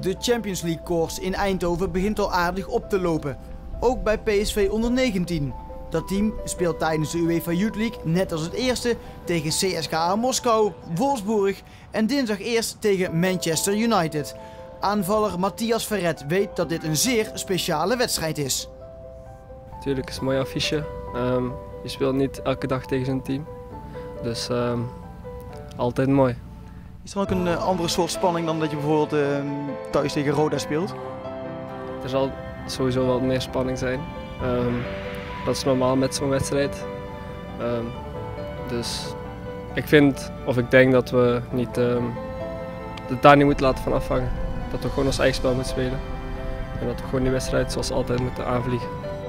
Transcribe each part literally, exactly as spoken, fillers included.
De Champions League koers in Eindhoven begint al aardig op te lopen. Ook bij P S V onder negentien. Dat team speelt tijdens de UEFA Youth League net als het eerste tegen C S K A Moskou, Wolfsburg en dinsdag eerst tegen Manchester United. Aanvaller Matthias Verret weet dat dit een zeer speciale wedstrijd is. Natuurlijk is het een mooi affiche. Um, je speelt niet elke dag tegen zo'n team. Dus um, altijd mooi. Is er ook een uh, andere soort spanning dan dat je bijvoorbeeld uh, thuis tegen Roda speelt? Er zal sowieso wel meer spanning zijn. Um, dat is normaal met zo'n wedstrijd. Um, dus ik vind, of ik denk dat we niet, um, het daar niet moeten laten van afhangen. Dat we gewoon ons eigen spel moeten spelen. En dat we gewoon die wedstrijd zoals altijd moeten aanvliegen.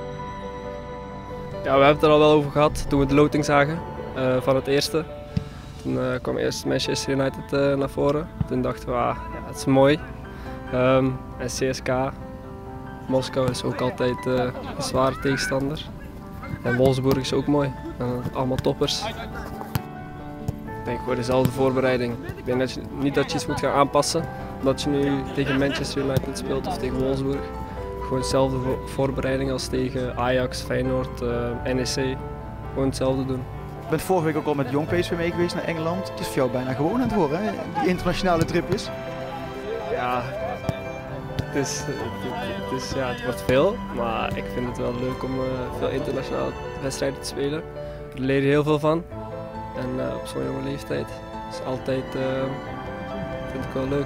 Ja, we hebben het er al wel over gehad toen we de loting zagen uh, van het eerste. Toen uh, kwam eerst Manchester United uh, naar voren. Toen dachten we, ah, ja, het is mooi. Um, en C S K, Moskou is ook altijd uh, een zware tegenstander. En Wolfsburg is ook mooi. Uh, allemaal toppers. Ik denk gewoon dezelfde voorbereiding. Ik denk dat je, niet dat je iets moet gaan aanpassen. Omdat je nu tegen Manchester United speelt of tegen Wolfsburg. Gewoon dezelfde voorbereiding als tegen Ajax, Feyenoord, uh, N E C. Gewoon hetzelfde doen. Je bent vorige week ook al met Jong P S V mee geweest naar Engeland. Het is voor jou bijna gewoon aan het worden, hè? Die internationale trip is. Ja, het, is, het, is, ja, het wordt veel, maar ik vind het wel leuk om uh, veel internationale wedstrijden te spelen. Ik leer er heel veel van. En uh, op zo'n jonge leeftijd. Dus altijd uh, vind ik wel leuk.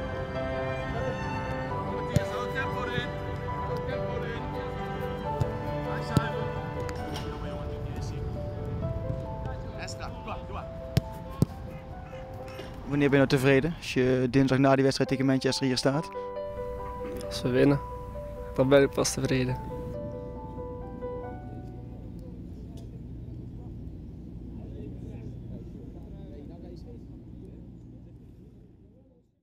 Wanneer ben je nou tevreden als je dinsdag na die wedstrijd tegen Manchester hier staat? Als we winnen, dan ben ik pas tevreden.